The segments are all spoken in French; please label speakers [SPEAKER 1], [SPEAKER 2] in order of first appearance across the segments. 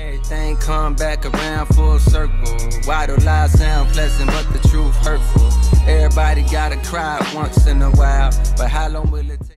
[SPEAKER 1] Everything come back around full circle. Why do lies sound pleasant but the truth hurtful? Everybody gotta cry once in a while, but how long will it take?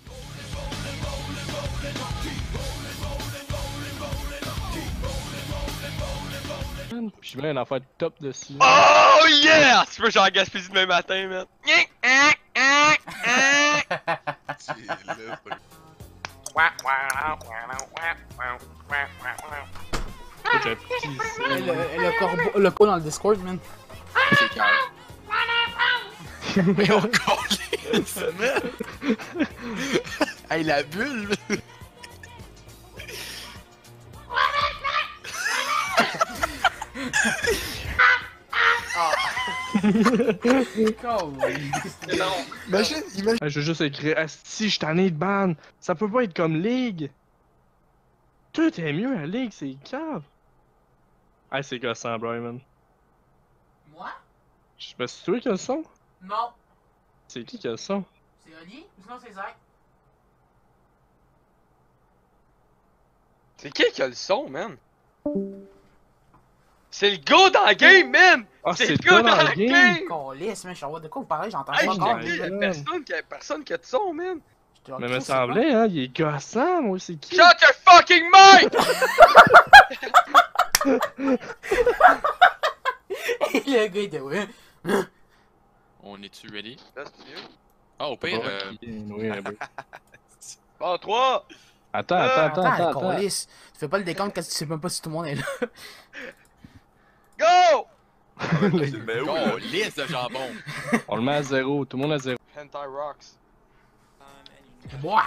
[SPEAKER 2] Puis je mets une affaire top dessus.
[SPEAKER 3] Oh yeah! Tu peux genre gaspiller demain matin, man.
[SPEAKER 4] Le corbeau dans le Discord, man.
[SPEAKER 5] C'est clair. Mais on calisse, man! Hey, la bulle! Imagine, imagine.
[SPEAKER 2] Je vais juste écrire Asti, je t'en ai de ban. Ça peut pas être comme League. Tout est mieux à League, c'est grave. Ah, c'est gossant, Brian.
[SPEAKER 4] Moi?
[SPEAKER 2] Je me suis tué qui a le son?
[SPEAKER 4] Non.
[SPEAKER 2] C'est qui a le son?
[SPEAKER 4] C'est Oli ou sinon c'est Zach?
[SPEAKER 3] C'est qui a le son, man? C'est le gars dans la game, man!
[SPEAKER 2] Ah,
[SPEAKER 3] c'est le gars dans la game!
[SPEAKER 4] Calisse, man, je sais pas de quoi vous parlez, j'entends
[SPEAKER 3] Hey,
[SPEAKER 4] pas encore.
[SPEAKER 3] y'a personne qui a de son, man!
[SPEAKER 2] Mais me semblait, hein, il est gossant, moi, c'est qui?
[SPEAKER 3] Shut your fucking mic!
[SPEAKER 4] Le gars était ouais.
[SPEAKER 5] On est-tu ready?
[SPEAKER 3] Là, c'est mieux.
[SPEAKER 5] Ah, au pire,
[SPEAKER 2] Oui, un peu.
[SPEAKER 3] Bon, 3!
[SPEAKER 2] Attends.
[SPEAKER 4] Calisse. Tu fais pas le décompte quand tu sais même pas si tout le monde est là.
[SPEAKER 3] Go!
[SPEAKER 5] mais où, là? Liste de jambon!
[SPEAKER 2] On le met à 0, tout le monde à 0.
[SPEAKER 3] Hentai Rocks.
[SPEAKER 4] Boah!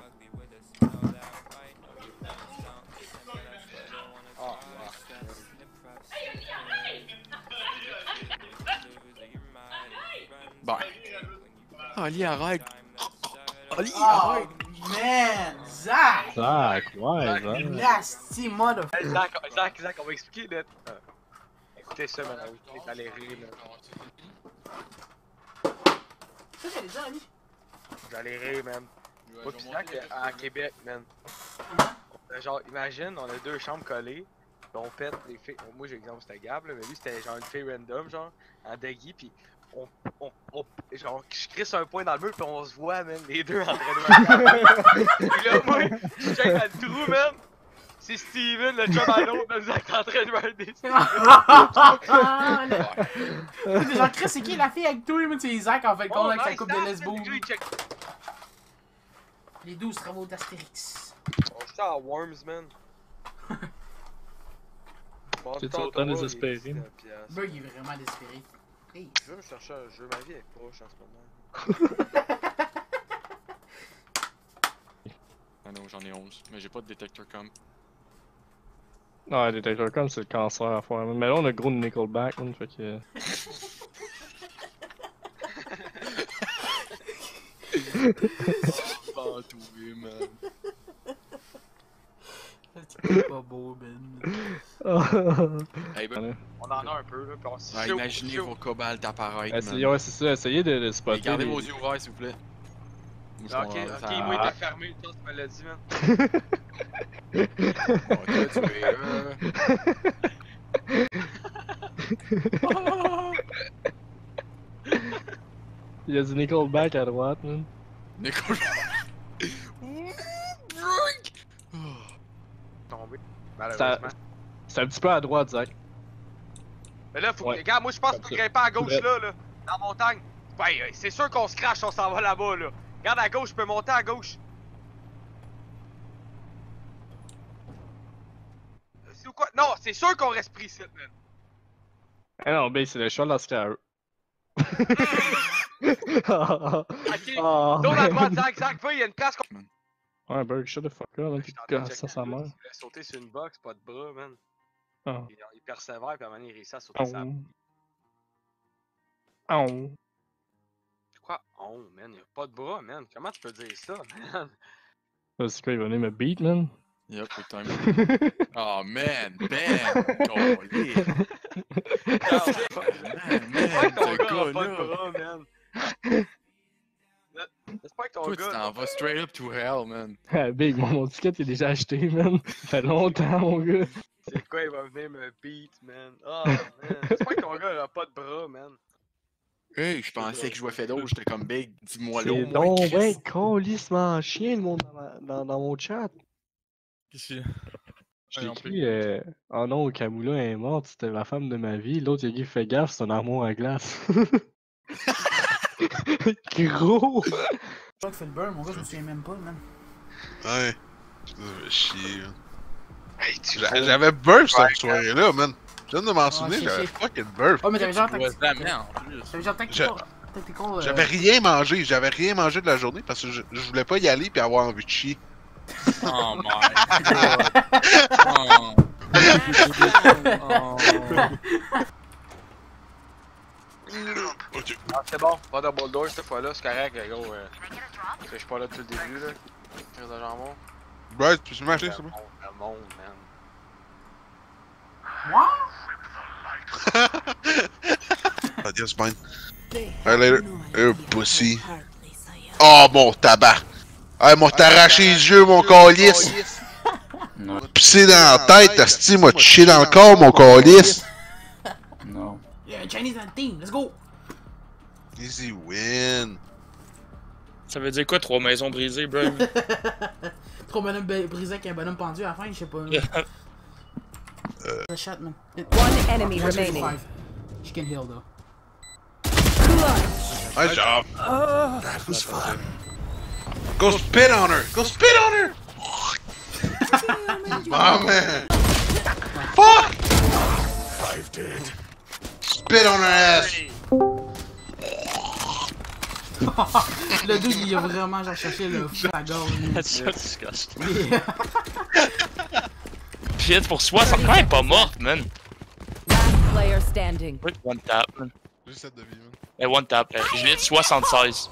[SPEAKER 5] Bon. Oli, arrête! Oli,
[SPEAKER 4] Oh,
[SPEAKER 5] arrête!
[SPEAKER 4] man! Zach!
[SPEAKER 2] Zach, ouais, Zach.
[SPEAKER 4] Nasty motherfucker!
[SPEAKER 3] Hey, Zach, on va expliquer, là. Écoutez ça, man. On est allé rire, man.
[SPEAKER 4] Ça, j'allais dire, Ali.
[SPEAKER 3] Vous allez rire, man. Moi pis Zach, à Québec, man. Genre, imagine, on a deux chambres collées. Pis on pète des filles. Moi, j'ai l'exemple, c'était Gab, là, mais lui, c'était genre une fille random, genre, en deggy, pis genre, je crisse un point dans le mur, pis on se voit, man, les deux en train de Pis là, moi, je check dans le trou, man. C'est Steven, le chum à l'autre, là, Zach en train de voir des
[SPEAKER 4] Genre, Chris, c'est qui la fille avec toi? C'est Zach en fait, qu'on avec sa coupe de lesbo. Les 12 travaux d'Astérix.
[SPEAKER 3] On se à Worms, man.
[SPEAKER 2] C'est autant désespéré.
[SPEAKER 4] Bug il est vraiment désespéré. Hey.
[SPEAKER 3] Je veux me chercher un jeu, ma vie est proche en ce moment.
[SPEAKER 5] Ah non, j'en ai 11, mais j'ai pas de détecteur comme.
[SPEAKER 2] Non, les détecteurs comme c'est le cancer à faire. Mais là, on a gros de Nickelback, man, fait que.
[SPEAKER 5] Pas trouvé, man.
[SPEAKER 4] C'est pas beau, Ben.
[SPEAKER 5] Hey, ben.
[SPEAKER 3] On en a un peu, là, pis on s'y
[SPEAKER 5] Imaginez vos cobalt apparaître, man.
[SPEAKER 2] Ouais, c'est ça, essayez de spotter.
[SPEAKER 5] Gardez vos yeux ouverts, s'il vous plaît.
[SPEAKER 3] Ok, moi, il était fermé, toi, tu me l'as dit, man.
[SPEAKER 2] Il y a du Nickelback à droite, man.
[SPEAKER 5] Nickelback!
[SPEAKER 3] Tombé, malheureusement.
[SPEAKER 2] C'est un petit peu à droite, Zach.
[SPEAKER 3] Mais là, faut
[SPEAKER 2] Ouais.
[SPEAKER 3] regarde, moi, je pense que tu grimper à gauche, là, dans la montagne. Ouais, c'est sûr qu'on se crache, on s'en va là-bas, là. Regarde à gauche, je peux monter à gauche. C'est ou quoi? Non, c'est sûr qu'on reste pris ici, man.
[SPEAKER 2] Ah non, ben c'est le choix de la scare.
[SPEAKER 3] Ok, tourne à droite, Zach, va, il y a une place qu'on...
[SPEAKER 2] Ouais, Berg, shut the fuck up, man, pis ça, sa mère.
[SPEAKER 3] Il voulait sauter sur une box, pas de bras, man.
[SPEAKER 2] Ah.
[SPEAKER 3] Il persévère, puis à un moment donné, il réussit à sauter sa...
[SPEAKER 2] Oh.
[SPEAKER 3] Quoi? Oh, man, il a pas de bras, man. Comment tu peux dire ça, man?
[SPEAKER 2] C'est quoi, il va venir me beat, man?
[SPEAKER 5] Yep, good time. Oh man, Ben! Golly! Man,
[SPEAKER 3] Ton
[SPEAKER 5] ce
[SPEAKER 3] gars a pas de
[SPEAKER 5] gars-là!
[SPEAKER 3] bras, man. J'espère que ton
[SPEAKER 5] Toi, tu
[SPEAKER 3] gars...
[SPEAKER 5] t'en vas straight up to hell, man.
[SPEAKER 2] Ah, Big, mon ticket est déjà acheté, man. Ça fait longtemps, mon gars.
[SPEAKER 3] C'est quoi, il va venir me beat, man. Oh, man. J'espère que ton gars, il a pas de bras, man.
[SPEAKER 5] Hey, je pensais que je jouais Fedo, j'étais comme big. Dis-moi
[SPEAKER 2] C'est
[SPEAKER 5] l'eau, moi,
[SPEAKER 2] donc
[SPEAKER 5] Chris.
[SPEAKER 2] ben calissement chien le monde dans mon chat.
[SPEAKER 6] Qu'est-ce que
[SPEAKER 2] Je
[SPEAKER 6] Ouais,
[SPEAKER 2] t'ai
[SPEAKER 6] non
[SPEAKER 2] écrit oh non, Kamula est morte, c'était la femme de ma vie. L'autre, il a dit fais gaffe, c'est un armoire à glace. Gros!
[SPEAKER 4] Toi qui fais le burn, mon gars, je me souviens même pas, man.
[SPEAKER 7] Ouais. Ça fait chier, man. Hey, j'avais burp cette soirée-là, man. Je viens de m'en souvenir, j'avais fucking burp.
[SPEAKER 4] Oh, mais t'avais genre
[SPEAKER 5] Tu vois jamais en plus.
[SPEAKER 4] T'avais genre tactical.
[SPEAKER 7] J'avais rien mangé, de la journée parce que je voulais pas y aller pis avoir envie de chier.
[SPEAKER 5] Oh my god. Oh. Oh.
[SPEAKER 7] Ok.
[SPEAKER 3] Ah, c'est bon, pas double door cette fois-là, c'est correct, gros. Parce que je suis pas là depuis le début, là. Tire de jambon.
[SPEAKER 7] Bright, tu peux m'acheter,
[SPEAKER 3] Le
[SPEAKER 7] c'est bon?
[SPEAKER 3] monde, man.
[SPEAKER 7] I guess mine. Alright, later. Pussy. Oh, mon tabac! Hey, m'a t'arraché les yeux, mon calice!
[SPEAKER 8] Non.
[SPEAKER 7] Pissé dans la tête, asti, m'a touché dans le corps, mon calice!
[SPEAKER 8] Non.
[SPEAKER 4] Yeah, Chinese on the team, let's go!
[SPEAKER 7] Easy win!
[SPEAKER 6] Ça veut dire quoi, 3 maisons brisées, bro?
[SPEAKER 4] Trop bonhomme brisé avec un bonhomme pendu à la fin, je sais pas. The shot, man.
[SPEAKER 9] One enemy remaining.
[SPEAKER 4] She can heal though.
[SPEAKER 7] Nice job! That was fun. Go spit on her! Go spit on her! My man! Fuck! 5 dead. Spit on her ass!
[SPEAKER 4] Le dude, il a vraiment genre cherché le fou à la gorge.
[SPEAKER 6] That's so disgusting.
[SPEAKER 4] Yeah.
[SPEAKER 6] Shit, pour 60, quand même pas morte, man.
[SPEAKER 9] Last player standing.
[SPEAKER 6] Oui, one tap, man.
[SPEAKER 7] J'ai 7 de vie, man.
[SPEAKER 6] One tap, je l'ai de 76.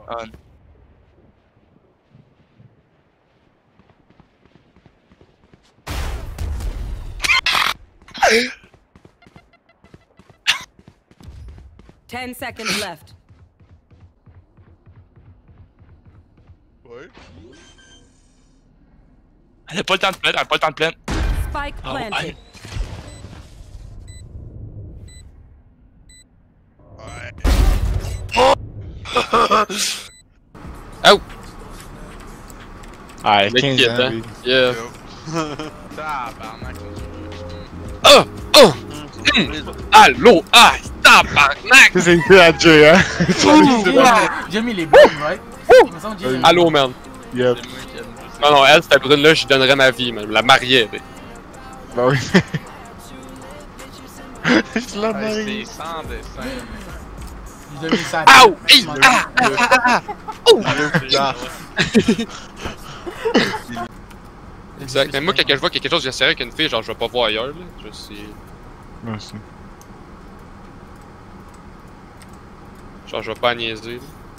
[SPEAKER 9] Ten seconds left.
[SPEAKER 7] Ouais.
[SPEAKER 6] Elle a pas le temps de plaindre, elle a pas le temps de plaindre.
[SPEAKER 9] Spike
[SPEAKER 6] Oh,
[SPEAKER 9] planted.
[SPEAKER 7] Ouais.
[SPEAKER 8] Oh!
[SPEAKER 2] Ah,
[SPEAKER 8] Le
[SPEAKER 2] 15
[SPEAKER 8] kid,
[SPEAKER 2] ans,
[SPEAKER 8] hein?
[SPEAKER 2] lui.
[SPEAKER 8] Yeah.
[SPEAKER 5] Tabarnak.
[SPEAKER 8] Oh! Oh! Allô! Ah! Tabarnak!
[SPEAKER 2] C'est une à Jay, hein?
[SPEAKER 4] J'ai mis les bombes, right? Il me semble que Jay-
[SPEAKER 8] Allô, man!
[SPEAKER 2] Yep.
[SPEAKER 5] C'est moi qui aime ça.
[SPEAKER 8] Non, non, elle, cette brune-là, je lui donnerais ma vie, man. La mariée, mais.
[SPEAKER 2] Bah oui. Je la
[SPEAKER 5] Hey,
[SPEAKER 2] marie.
[SPEAKER 5] c'est sans dessin.
[SPEAKER 4] J'ai mis ça.
[SPEAKER 8] Ow! Hey! Ah! Ah! Ah! Ah! Oh! Exact. Mais moi, quand je vois quelque chose, j'essaierai qu'une fille, genre, je vais pas voir ailleurs, là. Je sais.
[SPEAKER 2] Merci.
[SPEAKER 8] Genre, je vais pas niaiser, là.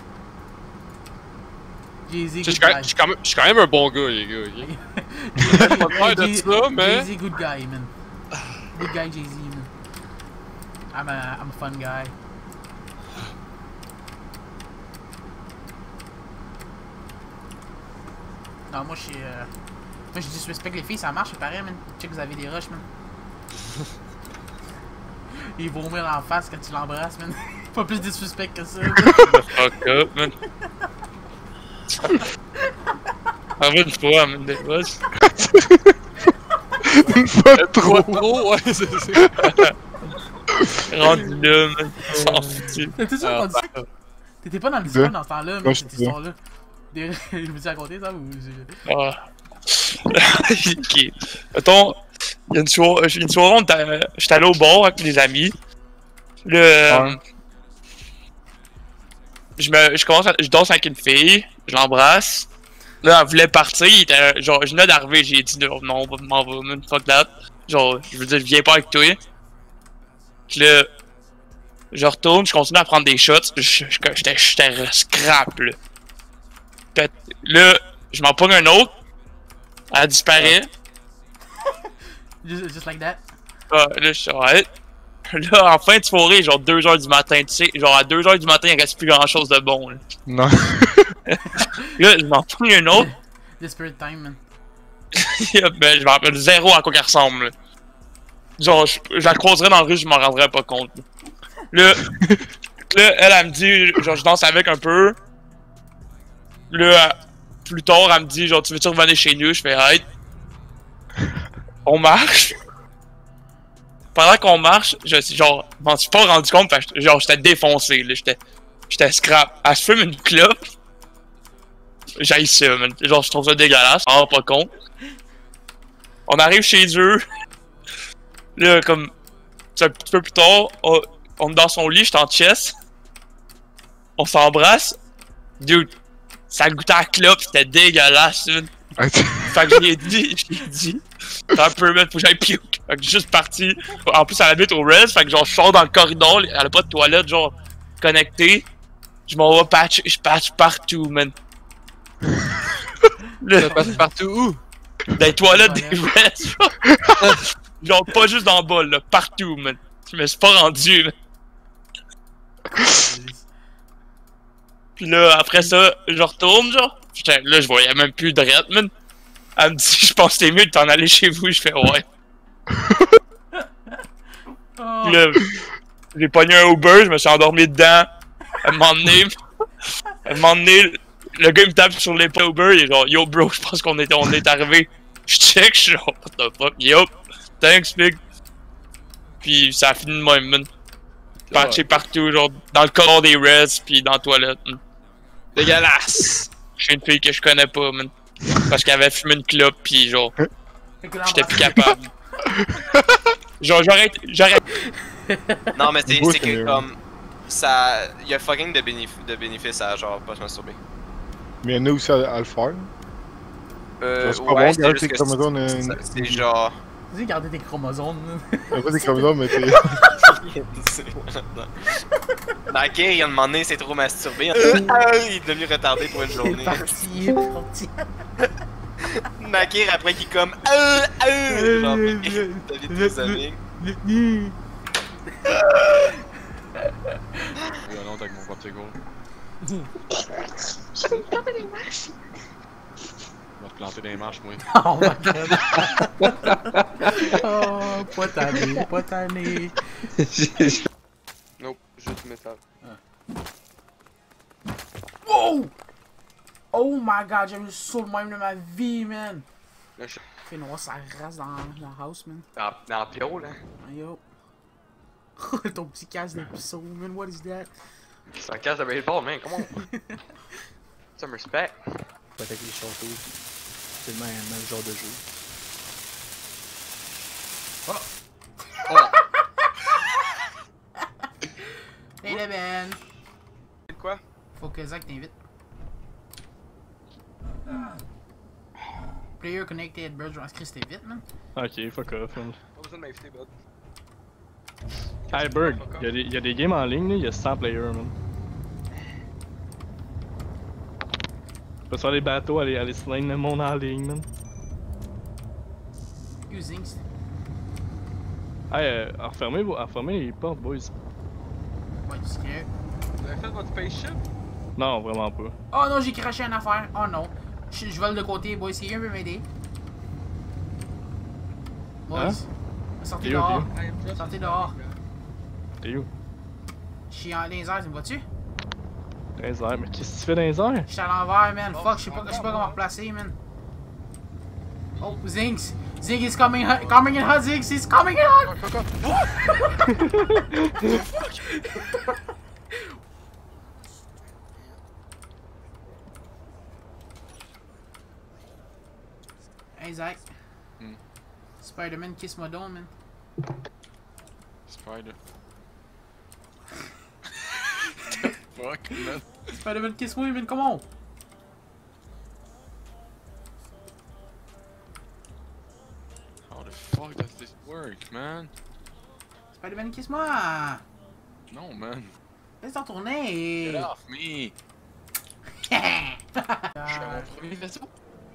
[SPEAKER 4] Jay-Z,
[SPEAKER 8] Tu sais,
[SPEAKER 4] good
[SPEAKER 8] je suis quand même un bon gars, les gars, ok? J'ai pas peur de ça, mais.
[SPEAKER 4] Jay-Z, good guy, man. Good guy, Jay-Z, man. I'm a fun guy. Non, moi, je suis. Moi, je disrespecte les filles, ça marche, c'est pareil, man. Check, vous avez des rushs, man. Il vomir en face quand tu l'embrasses, man. Pas plus disrespect que ça.
[SPEAKER 6] Fuck up, man. En une fois, man, des boss.
[SPEAKER 2] Une fois trop.
[SPEAKER 8] Trop, ouais, c'est ça.
[SPEAKER 6] Rendu là, man. S'en foutu.
[SPEAKER 4] T'étais sûr qu'on dit ça? T'étais pas dans le Discord dans ce temps-là, mais
[SPEAKER 2] Ouais,
[SPEAKER 4] cette
[SPEAKER 2] c'est ça.
[SPEAKER 4] histoire-là. Je me suis raconté ça ou.
[SPEAKER 6] Ah. Ok. Mettons, il y a une soirée, j'étais allé au bar avec les amis.
[SPEAKER 2] Ouais.
[SPEAKER 6] Je danse avec une fille, je l'embrasse. Là, elle voulait partir, genre, je venais d'arriver, j'ai dit non, on m'en va, man, fuck that. Genre, je veux dire, je viens pas avec toi. Puis là, je retourne, je continue à prendre des shots, j'étais scrap, là. Puis là, je m'en pogne un autre, elle disparaît.
[SPEAKER 4] Just like that.
[SPEAKER 6] Ah, là, je suis ouais. Là, en fin de soirée, genre 2h du matin, tu sais, genre à 2h du matin, il reste plus grand chose de bon, là.
[SPEAKER 2] Non.
[SPEAKER 6] Là, je m'en pogne un autre.
[SPEAKER 4] Desperate time, man.
[SPEAKER 6] Ben, je m'en rappelle zéro à quoi qu'elle ressemble, là. Genre, je la croiserais dans la rue, je m'en rendrais pas compte. Là, elle me dit, genre, je danse avec un peu. Là, plus tard, elle me dit, genre, tu veux-tu revenir chez nous? Je fais, hey. On marche. Pendant qu'on marche, je m'en suis pas rendu compte, parce que, genre, j'étais défoncé, là. J'étais scrap. Elle se fume une clope. J'haïs ça, man. Genre, je trouve ça dégueulasse. Je m'en rends pas compte. On arrive chez eux. Là, comme, un petit peu plus tard, on est dans son lit, j'étais en chest. On s'embrasse. Dude, ça goûtait à la clope, c'était dégueulasse, man. Fait que j'ai dit, t'as un peu, man, faut que j'aille puke. Fait que j'ai juste parti. En plus, elle habite au res, fait que genre, je sors dans le corridor, elle a pas de toilette, genre, connectée. Je m'en vais patch, je patch partout, man.
[SPEAKER 8] Ça passe partout où?
[SPEAKER 6] Dans les toilettes des res, genre, pas juste dans le bas, là, partout, man. Je me suis pas rendu, man. Pis là, après ça, je retourne, genre. Là, je voyais même plus de rette, man. Elle me dit, je pense que c'est mieux de t'en aller chez vous. Je fais, ouais. Pis là, j'ai pogné un Uber, je me suis endormi dedans. Elle m'a emmené. Le gars il me tape sur l'épaule Uber, il est genre, yo bro, je pense qu'on est arrivé. Je check, je suis genre, what the fuck, yo, thanks, big. Pis ça a fini de même, man. Patché partout, genre, dans le corridor des res, pis dans la toilette, man. Dégueulasse! J'ai une fille que je connais pas, man. Parce qu'elle avait fumé une clope, pis genre, j'étais plus capable. Genre, j'arrête.
[SPEAKER 10] Non, mais c'est que comme. Ça. Y'a fucking de bénéfices à genre pas se masturber.
[SPEAKER 11] Mais il y en a aussi à le faire.
[SPEAKER 10] C'est pas bon, garder tes chromosomes. C'est genre.
[SPEAKER 4] Vas-y, garder tes chromosomes.
[SPEAKER 11] Pas des chromosomes, mais t'es.
[SPEAKER 10] Nakir, il a demandé, c'est trop masturbé. Il est devenu retardé pour une journée.
[SPEAKER 4] Il est parti.
[SPEAKER 10] Nakir, après, qu'il comme. Genre, t'as vu tes amis.
[SPEAKER 8] Oui, non, avec mon popsicle. On va te planter dans les marches, moi.
[SPEAKER 4] Oh my god. Oh, pas tanné, pas tanné.
[SPEAKER 3] Nope, juste métal.
[SPEAKER 4] Wow! Oh my god, j'ai eu le saut le même de ma vie, man. Fait noir, ça rase dans la house, man.
[SPEAKER 3] Dans le pio, là.
[SPEAKER 4] Yo. Ton petit casque de pisseau, man, what is that?
[SPEAKER 3] C'est un casque de baseball, man, come on. Some respect.
[SPEAKER 12] Pas avec les châteaux. C'est le même genre de jeu.
[SPEAKER 3] Oh!
[SPEAKER 4] Hey, le Ben!
[SPEAKER 3] Quoi?
[SPEAKER 4] Faut que Zach t'invite. Player connected, bro. Je vais inscrire c'était vite, man.
[SPEAKER 2] Ok, fuck off, man.
[SPEAKER 3] Pas besoin de m'inviter, bud.
[SPEAKER 2] Hey, Berg, y'a des games en ligne, là, y'a 100 players, man. Tu peux faire des bateaux, aller sling le monde en ligne, man.
[SPEAKER 4] Using.
[SPEAKER 2] Hey, refermez les portes, boys.
[SPEAKER 4] Ouais, du scared.
[SPEAKER 3] Vous avez fait votre spaceship?
[SPEAKER 2] Non, vraiment pas.
[SPEAKER 4] Oh non, j'ai craché une affaire. Oh non. Je vole de côté, boys. Si quelqu'un veut m'aider. Boys.
[SPEAKER 2] Hein?
[SPEAKER 4] Sortez dehors. Sortez dehors.
[SPEAKER 2] T'es où?
[SPEAKER 4] Je suis dans les airs, tu me vois-tu?
[SPEAKER 2] Dans les airs, mais qu'est-ce que tu fais dans les airs?
[SPEAKER 4] Je suis à l'envers, man. Fuck, je sais pas comment replacer, man. Oh, Zinx. Zinx is coming in hot, Zinx is coming in hot! Hey, Zach. Spider-Man, kiss-moi donc, man.
[SPEAKER 8] Spider. Fuck, man.
[SPEAKER 4] Spider-Man, kiss-moi, man, come on!
[SPEAKER 8] How the fuck does this work, man?
[SPEAKER 4] Spider-Man, kiss-moi!
[SPEAKER 8] Non, man.
[SPEAKER 4] Laisse-toi tourner!
[SPEAKER 8] Get off me! Je suis à mon premier vaisseau.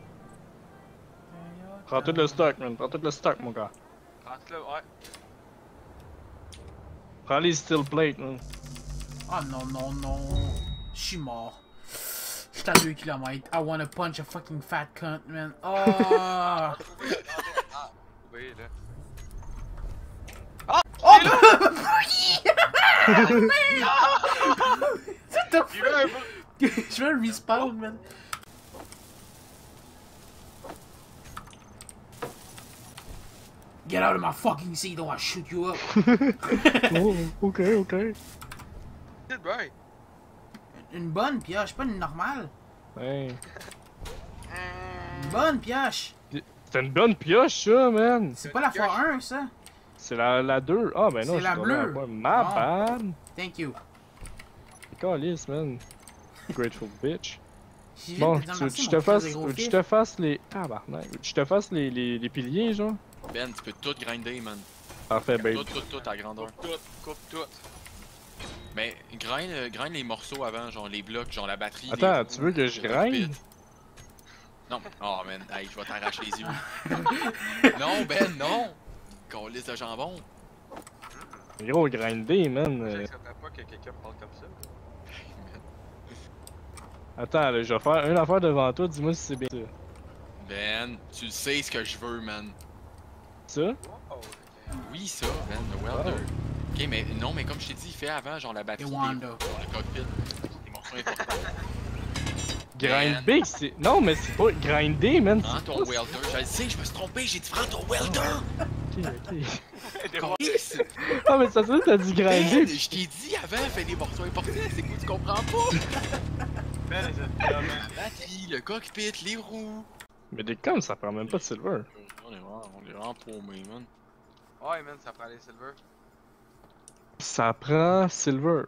[SPEAKER 2] Prends tout le stock, man. Prends tout le stock, mon gars.
[SPEAKER 3] Rentre-le, ouais.
[SPEAKER 2] Prends les steel plates, man.
[SPEAKER 4] Oh non, non, non. Je suis mort. J'étais à 2 km. I wanna punch a fucking fat cunt, man. Oh!
[SPEAKER 3] Oui, là.
[SPEAKER 4] What the fuck? Je veux le respawn, man. Get out of my fucking seat or I'll shoot you up.
[SPEAKER 2] Oh, ok.
[SPEAKER 3] C'est vrai.
[SPEAKER 4] Une bonne pioche, pas une normale.
[SPEAKER 2] Ouais.
[SPEAKER 4] Une bonne pioche.
[SPEAKER 2] C'est une bonne pioche, ça, man.
[SPEAKER 4] C'est pas la x1, ça.
[SPEAKER 2] C'est la 2. Ah, ben non,
[SPEAKER 4] C'est la bleue.
[SPEAKER 2] Ma bad.
[SPEAKER 4] Thank you.
[SPEAKER 2] Calice, man. Grateful bitch.
[SPEAKER 4] Si je
[SPEAKER 2] Bon,
[SPEAKER 4] te dis merci,
[SPEAKER 2] je
[SPEAKER 4] mon
[SPEAKER 2] te
[SPEAKER 4] frère
[SPEAKER 2] fasse,
[SPEAKER 4] des gros
[SPEAKER 2] je
[SPEAKER 4] fils.
[SPEAKER 2] te fasse les... Ah, barnac. Je te fasse les piliers, genre.
[SPEAKER 5] Ben, tu peux tout grinder, man.
[SPEAKER 2] Parfait, ben...
[SPEAKER 5] Tout à grandeur.
[SPEAKER 3] Coupe tout.
[SPEAKER 5] Mais grind les morceaux avant, genre les blocs, genre la batterie.
[SPEAKER 2] Attends,
[SPEAKER 5] les
[SPEAKER 2] tu veux que je grind?
[SPEAKER 5] Non. Oh, man. Hey, je vais t'arracher les yeux. Non, Ben, non. Calice de jambon.
[SPEAKER 2] Gros, grinder, man.
[SPEAKER 3] J'accepterais pas que quelqu'un me parle comme ça.
[SPEAKER 2] Attends, là, je vais faire une affaire devant toi, dis-moi si c'est bien ça.
[SPEAKER 5] Ben, tu sais ce que je veux, man.
[SPEAKER 2] Ça?
[SPEAKER 5] Oui, ça, man, le welder. Ok, mais non, mais comme je t'ai dit, fais avant, genre la batterie, genre le cockpit, les morceaux importants.
[SPEAKER 2] Grind big, c'est... Non, mais c'est pas grinder, man.
[SPEAKER 5] Prends ton welder, je le sais, je me suis trompé, j'ai dit prends ton welder!
[SPEAKER 2] Ok. Ah, mais ça se dit t'as dit grinder.
[SPEAKER 5] Ben, je t'ai dit avant, fais les morceaux importants, c'est quoi, tu comprends pas?
[SPEAKER 3] Ben,
[SPEAKER 5] la batterie, le cockpit, les roues.
[SPEAKER 2] Mais des comme ça prend même pas de silver.
[SPEAKER 5] On est vraiment paumés, man.
[SPEAKER 3] Ouais, man, ça prend les silver.
[SPEAKER 2] Ça prend silver.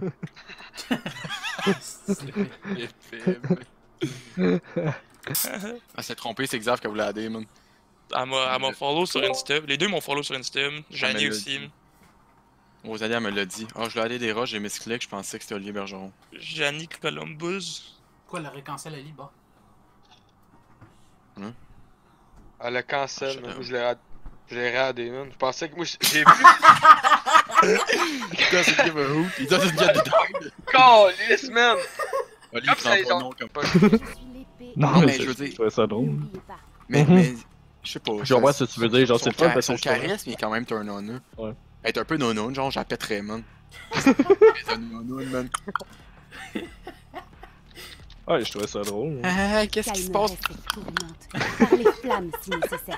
[SPEAKER 5] Elle s'est trompée, c'est Xav qui voulait aider, man.
[SPEAKER 6] Elle m'a follow sur Insta. Les deux m'ont follow sur Insta. Janie aussi.
[SPEAKER 5] Rosalie, elle me l'a dit. Ah, je l'ai allé des roches, j'ai misclick, je pensais que c'était Olivier Bergeron.
[SPEAKER 6] Janie Columbus.
[SPEAKER 4] Quoi, le récancel Ali, bah?
[SPEAKER 5] Hein?
[SPEAKER 3] Elle le cancel, man. Je l'ai radé, man. Je pensais que moi, j'ai vu.
[SPEAKER 5] Il doesn't give a hoot, he doesn't get the dog.
[SPEAKER 3] Calice, man!
[SPEAKER 5] Oli, il prend pas non comme pas.
[SPEAKER 2] Non,
[SPEAKER 5] mais je veux dire.
[SPEAKER 2] Je trouvais ça drôle.
[SPEAKER 5] Mais, je sais pas.
[SPEAKER 2] Je vois ce que tu veux dire, genre c'est le fun parce que
[SPEAKER 5] son charisme il est quand même turn on, là.
[SPEAKER 2] Ouais.
[SPEAKER 5] Être un peu non-on, genre j'appêterais, man. Mais un non-on, man.
[SPEAKER 2] Ouais, je trouvais ça drôle.
[SPEAKER 5] Ah, qu'est-ce qui se passe?
[SPEAKER 13] Par les flammes si nécessaire.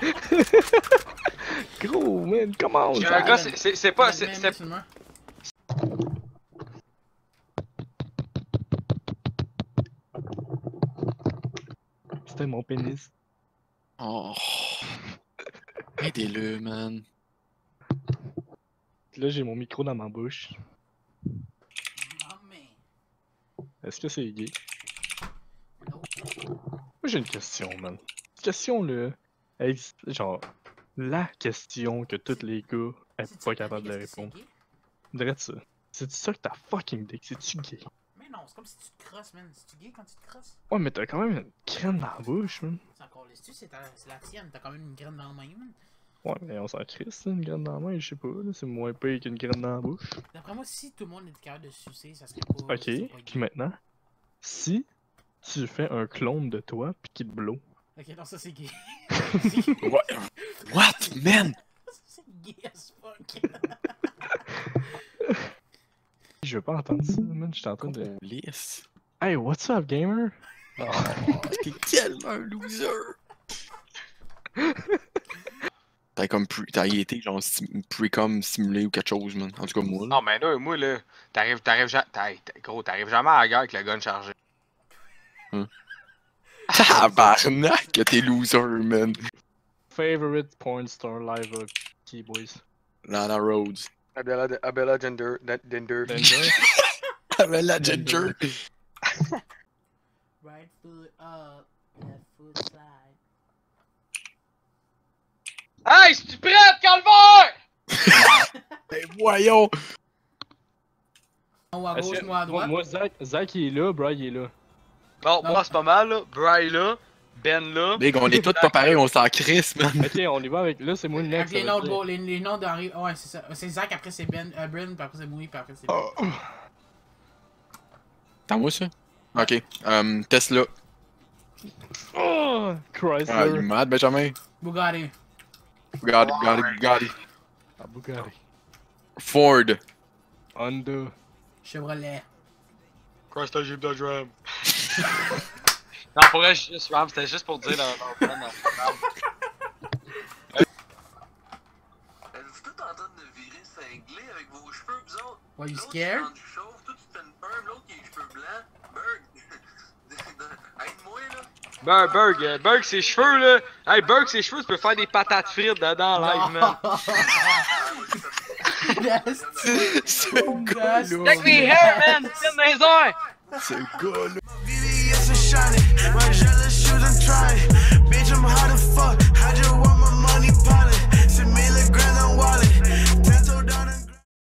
[SPEAKER 2] Gros, man, comment on
[SPEAKER 3] Un gars, c'est pas.
[SPEAKER 2] C'était mon pénis.
[SPEAKER 5] Oh. Aidez-le, man.
[SPEAKER 2] Là, j'ai mon micro dans ma bouche. Est-ce que c'est gay? Moi, j'ai une question, man. Question, là. Genre, la question que tous les gars sont pas capables de répondre. Drette ça. C'est-tu ça que t'as fucking dick? C'est-tu gay?
[SPEAKER 4] Mais non, c'est comme si tu te crosses, man. C'est-tu gay quand tu te crosses?
[SPEAKER 2] Ouais, mais t'as quand même une graine dans la bouche, man.
[SPEAKER 4] C'est encore laisse-tu, c'est la tienne. T'as quand même une graine dans la main, man.
[SPEAKER 2] Ouais, mais on s'en crisse, une graine dans la main, je sais pas, là. C'est moins pire qu'une graine dans la bouche.
[SPEAKER 4] D'après moi, si tout le monde était capable de sucer, ça serait pas.
[SPEAKER 2] Ok, puis maintenant, si tu fais un clone de toi pis qu'il te blow.
[SPEAKER 4] Ok, non, ça c'est gay.
[SPEAKER 5] What, man?
[SPEAKER 4] C'est gay as fuck.
[SPEAKER 2] Je veux pas entendre ça, man. J'étais en train de.
[SPEAKER 5] Lisse.
[SPEAKER 2] Hey, what's up, gamer?
[SPEAKER 5] Oh, t'es tellement un loser. T'as été genre pre-com simulé ou quelque chose, man. En tout cas, moi. Là.
[SPEAKER 3] Non, mais là, moi, là, t'arrives jamais à la guerre avec le gun chargé.
[SPEAKER 5] Tabarnak, que t'es loser, man.
[SPEAKER 2] Favorite porn star live key boys.
[SPEAKER 5] Lana Rhodes.
[SPEAKER 3] Abella Gender.
[SPEAKER 5] Abella Ginger.
[SPEAKER 4] Right foot up, left foot slide.
[SPEAKER 3] Hey, c'est-tu prête, calvaire?
[SPEAKER 5] Ben voyons!
[SPEAKER 4] Moi à gauche, moi à droite.
[SPEAKER 2] Moi, Zach il est là, Bry il est là.
[SPEAKER 3] Bon, moi c'est pas mal, là. Bry là. Ben là.
[SPEAKER 5] Big, on est tous pas pareils, on s'en crisse, man.
[SPEAKER 2] Ok, on y va avec. Là, c'est moi le next.
[SPEAKER 4] Avec les noms d'Henri. Ouais, c'est ça. C'est Zach, après c'est Ben, Bryn, puis après c'est Moui, puis après c'est.
[SPEAKER 5] T'as moi ça? Ok. Tesla.
[SPEAKER 2] Oh, Chrysler.
[SPEAKER 5] Ah, you mad, Benjamin?
[SPEAKER 2] Honda.
[SPEAKER 4] Chevrolet.
[SPEAKER 3] Chrysler Jeep Dodge Ram.
[SPEAKER 10] Non, pour vrai, juste Ram, c'était juste pour dire leur plan dans
[SPEAKER 14] Êtes-vous tous en train de virer cinglé avec vos cheveux, vous autres?
[SPEAKER 4] Why you
[SPEAKER 14] L'autre,
[SPEAKER 4] scared?
[SPEAKER 14] il est rendu chauve, toi tu te fais une perm, l'autre qui a les cheveux blancs. Berg, aide-moi là.
[SPEAKER 3] Berg, ses cheveux là. Hey, Berg, ses cheveux, tu peux faire des patates frites dedans live, man.
[SPEAKER 4] C'est un gars, là.
[SPEAKER 3] Take me here, man. C'est dans les airs.
[SPEAKER 2] C'est le gars, là.
[SPEAKER 15] VVS is shining, my jealous shouldn't try.